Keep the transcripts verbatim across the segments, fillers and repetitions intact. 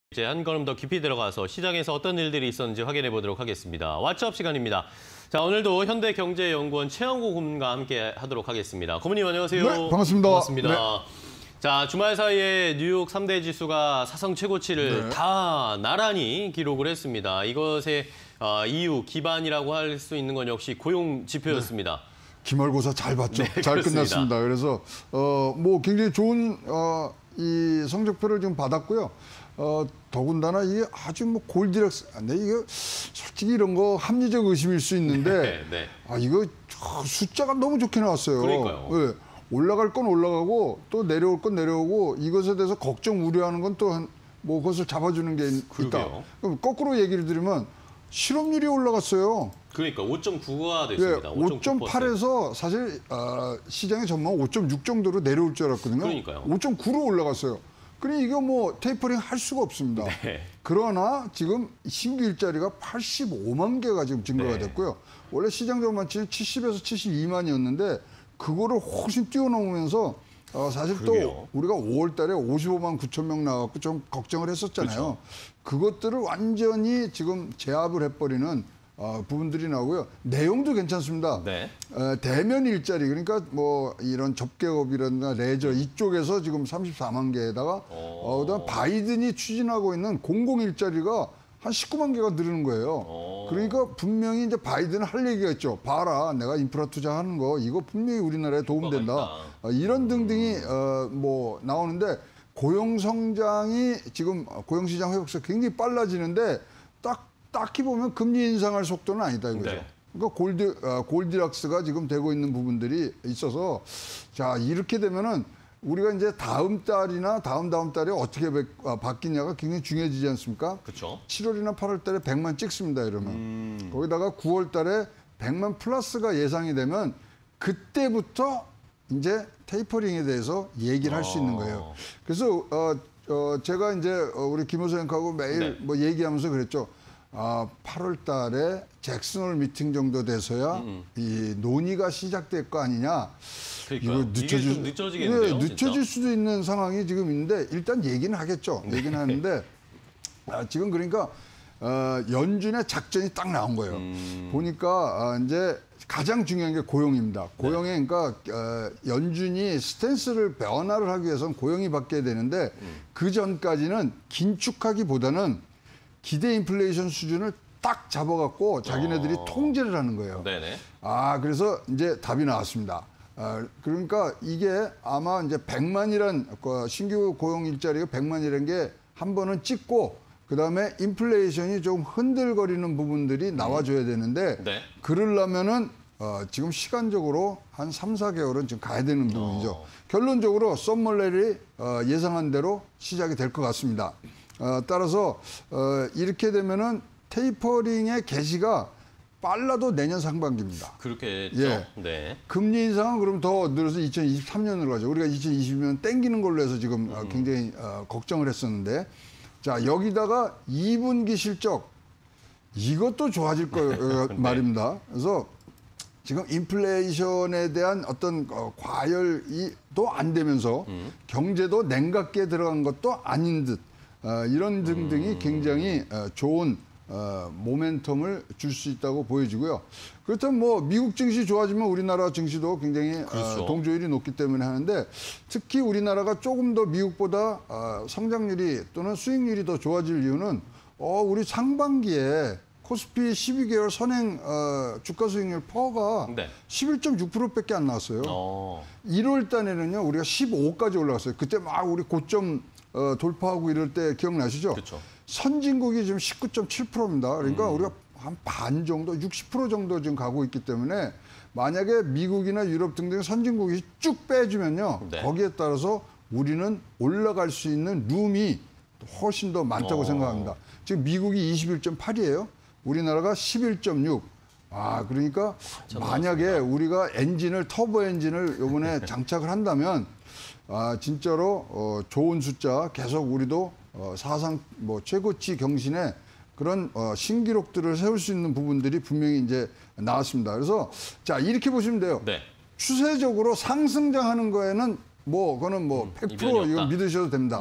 이제 한 걸음 더 깊이 들어가서 시장에서 어떤 일들이 있었는지 확인해 보도록 하겠습니다. 왓츠업 시간입니다. 자, 오늘도 현대경제연구원 최영구 고문과 함께 하도록 하겠습니다. 고문님 안녕하세요. 네, 반갑습니다. 반갑습니다. 네. 자, 주말 사이에 뉴욕 삼 대 지수가 사상 최고치를 네. 다 나란히 기록을 했습니다. 이것의 어, 이유, 기반이라고 할 수 있는 건 역시 고용 지표였습니다. 네. 기말고사 잘 봤죠. 네, 잘 그렇습니다. 끝났습니다. 그래서 어, 뭐 굉장히 좋은 어, 이 성적표를 지금 받았고요. 어, 더군다나 이게 아주 뭐 골디락스. 근데 이게 솔직히 이런 거 합리적 의심일 수 있는데 네, 네. 아 이거 숫자가 너무 좋게 나왔어요. 그러니까요. 네. 올라갈 건 올라가고 또 내려올 건 내려오고 이것에 대해서 걱정 우려하는 건 또 뭐 그것을 잡아주는 게 그러게요. 있다. 그럼 거꾸로 얘기를 드리면 실업률이 올라갔어요. 그러니까 오 점 구가 예, 됐습니다. 오 점 팔에서 사실 어, 시장의 전망 오 점 육 정도로 내려올 줄 알았거든요. 그러니까요. 오 점 구로 올라갔어요. 그러니 이거 뭐 테이퍼링 할 수가 없습니다. 네. 그러나 지금 신규 일자리가 팔십오만 개가 지금 증가가 네. 됐고요. 원래 시장 전망치는 칠십에서 칠십이만이었는데 그거를 훨씬 뛰어넘으면서 어, 사실 그러게요. 또 우리가 오월 달에 오십오만 구천 명 나왔고 좀 걱정을 했었잖아요. 그렇죠. 그것들을 완전히 지금 제압을 해버리는 어, 부분들이 나오고요. 내용도 괜찮습니다. 네. 어, 대면 일자리 그러니까 뭐 이런 접객업이라든가 레저 이쪽에서 지금 삼십사만 개에다가 어, 그다음 바이든이 추진하고 있는 공공 일자리가 한 십구만 개가 늘는 거예요. 오. 그러니까 분명히 이제 바이든은 할 얘기가 있죠. 봐라, 내가 인프라 투자하는 거 이거 분명히 우리나라에 도움된다. 어, 이런 등등이 어, 뭐 나오는데 고용 성장이 지금 고용 시장 회복세가 굉장히 빨라지는데 딱 딱히 보면 금리 인상할 속도는 아니다 이거죠. 네. 그러니까 골드 어, 골디락스가 지금 되고 있는 부분들이 있어서 자 이렇게 되면은 우리가 이제 다음 달이나 다음 다음 달에 어떻게 바, 아, 바뀌냐가 굉장히 중요해지지 않습니까? 그렇죠. 칠월이나 팔월 달에 백만 찍습니다 이러면 음. 거기다가 구월 달에 백만 플러스가 예상이 되면 그때부터 이제 테이퍼링에 대해서 얘기를 할 수 있는 거예요. 그래서 어, 어, 제가 이제 우리 김 호사님하고 매일 네. 뭐 얘기하면서 그랬죠. 아, 팔월 달에 잭슨홀 미팅 정도 돼서야 음. 이 논의가 시작될 거 아니냐. 그러니까요. 이거 늦춰질, 이게 좀 늦춰지겠는데요, 네, 늦춰질 진짜? 수도 있는 상황이 지금 있는데 일단 얘기는 하겠죠. 네. 얘기는 하는데 아, 지금 그러니까 어, 연준의 작전이 딱 나온 거예요. 음. 보니까 아, 이제 가장 중요한 게 고용입니다. 고용에 그러니까 어, 연준이 스탠스를 변화를 하기 위해서는 고용이 바뀌어야 되는데 음. 그 전까지는 긴축하기보다는 기대 인플레이션 수준을 딱 잡아갖고 자기네들이 어. 통제를 하는 거예요. 네네. 아, 그래서 이제 답이 나왔습니다. 아, 그러니까 이게 아마 이제 백만이란 신규 고용 일자리가 백만이라는 게 한 번은 찍고 그다음에 인플레이션이 좀 흔들거리는 부분들이 나와줘야 되는데 네. 그러려면은 어, 지금 시간적으로 한 삼, 사 개월은 지금 가야 되는 부분이죠. 어. 결론적으로 썸머렐이 어, 예상한 대로 시작이 될 것 같습니다. 어, 따라서 어, 이렇게 되면은 테이퍼링의 개시가 빨라도 내년 상반기입니다. 그렇겠죠. 예. 네. 금리 인상은 그럼 더 늘어서 이천이십삼 년으로 가죠. 우리가 이천이십 년 땡기는 걸로 해서 지금 어, 굉장히 어, 걱정을 했었는데 자 여기다가 이 분기 실적 이것도 좋아질 거 어, 네. 말입니다. 그래서 지금 인플레이션에 대한 어떤 어, 과열이 또 안 되면서 음. 경제도 냉각기에 들어간 것도 아닌 듯 어, 이런 등등이 음. 굉장히 어, 좋은 어, 모멘텀을 줄 수 있다고 보여지고요. 그렇다면 뭐 미국 증시 좋아지면 우리나라 증시도 굉장히 그렇죠. 어, 동조율이 높기 때문에 하는데 특히 우리나라가 조금 더 미국보다 어, 성장률이 또는 수익률이 더 좋아질 이유는 어, 우리 상반기에 코스피 십이 개월 선행 어, 주가 수익률 퍼가 네. 십일 점 육 퍼센트밖에 안 나왔어요. 어. 일월 달에는요 우리가 십오까지 올라갔어요. 그때 막 우리 고점 어, 돌파하고 이럴 때 기억나시죠? 그렇죠. 선진국이 지금 십구 점 칠 퍼센트입니다. 그러니까 음. 우리가 한 반 정도, 육십 퍼센트 정도 지금 가고 있기 때문에 만약에 미국이나 유럽 등등 선진국이 쭉 빼주면요. 네. 거기에 따라서 우리는 올라갈 수 있는 룸이 훨씬 더 많다고 어. 생각합니다. 지금 미국이 이십일 점 팔이에요. 우리나라가 십일 점 육. 아, 그러니까 만약에 나왔습니다. 우리가 엔진을, 터보 엔진을 이번에 장착을 한다면 아, 진짜로 어, 좋은 숫자 계속 우리도 어, 사상 뭐 최고치 경신에 그런 어, 신기록들을 세울 수 있는 부분들이 분명히 이제 나왔습니다. 그래서 자 이렇게 보시면 돼요. 네. 추세적으로 상승장하는 거에는 뭐 그거는 뭐 음, 백 이변이 퍼센트 이거 없다. 믿으셔도 됩니다. 음.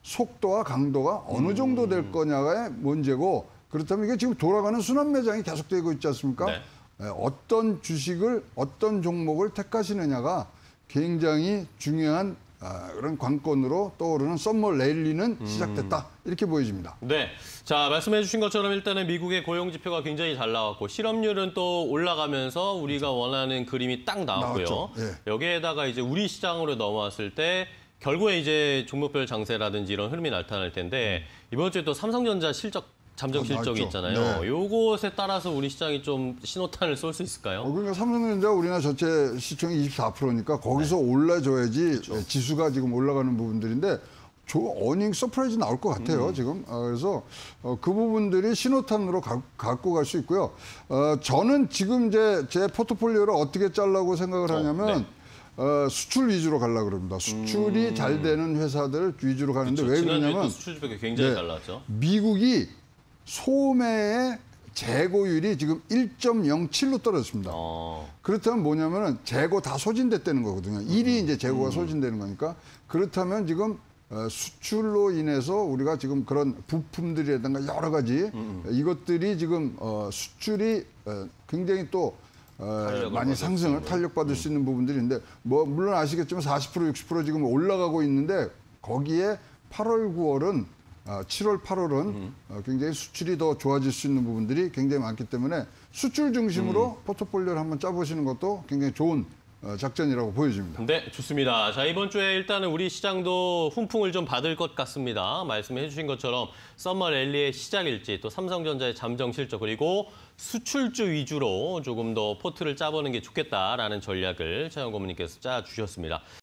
속도와 강도가 어느 정도 될 거냐가 문제고 그렇다면 이게 지금 돌아가는 순환 매장이 계속되고 있지 않습니까? 네. 예, 어떤 주식을 어떤 종목을 택하시느냐가 굉장히 중요한 아, 그런 관건으로 떠오르는 썸머 랠리는 시작됐다 이렇게 보여집니다. 네. 자, 말씀해 주신 것처럼 일단은 미국의 고용 지표가 굉장히 잘 나왔고 실업률은 또 올라가면서 우리가 원하는 그림이 딱 나왔고요. 나왔죠. 예. 여기에다가 이제 우리 시장으로 넘어왔을 때 결국에 이제 종목별 장세라든지 이런 흐름이 나타날 텐데 이번 주에 또 삼성전자 실적 잠정 아, 실적이 맞죠. 있잖아요. 네. 요것에 따라서 우리 시장이 좀 신호탄을 쏠 수 있을까요? 어, 그러니까 삼성전자 우리나라 전체 시총이 이십사 퍼센트니까 거기서 올라줘야지 지수가 지금 올라가는 부분들인데 저 어닝 서프라이즈 나올 것 같아요 지금. 어, 그래서 어, 그 부분들이 신호탄으로 가, 갖고 갈 수 있고요. 어, 저는 지금 제, 제 포트폴리오를 어떻게 짜려고 생각을 하냐면 네. 어, 수출 위주로 가려고 그럽니다. 수출이 음. 잘 되는 회사들 위주로 가는데 그렇죠. 왜 지난주에 또 그러냐면 수출 지표가 굉장히 네. 잘 나왔죠. 미국이 소매의 재고율이 지금 일 점 영칠로 떨어졌습니다. 어. 그렇다면 뭐냐면은 재고 다 소진됐다는 거거든요. 일이 이제 음. 재고가 소진되는 거니까 그렇다면 지금 어, 수출로 인해서 우리가 지금 그런 부품들이라든가 여러 가지 음, 이것들이 지금 어, 수출이 어, 굉장히 또 어, 탄력을 많이 받을 상승을 수 있는. 탄력받을 수 있는 부분들인데 뭐 물론 아시겠지만 사십 퍼센트 육십 퍼센트 지금 올라가고 있는데 거기에 팔월 구월은 어, 칠월 팔월은 어, 굉장히 수출이 더 좋아질 수 있는 부분들이 굉장히 많기 때문에 수출 중심으로 포트폴리오를 한번 짜보시는 것도 굉장히 좋은 어, 작전이라고 보여집니다. 네, 좋습니다. 자, 이번 주에 일단은 우리 시장도 훈풍을 좀 받을 것 같습니다. 말씀해 주신 것처럼 썸머 랠리의 시작일지 또 삼성전자의 잠정 실적 그리고 수출주 위주로 조금 더 포트를 짜보는 게 좋겠다라는 전략을 최영 고문님께서 짜주셨습니다.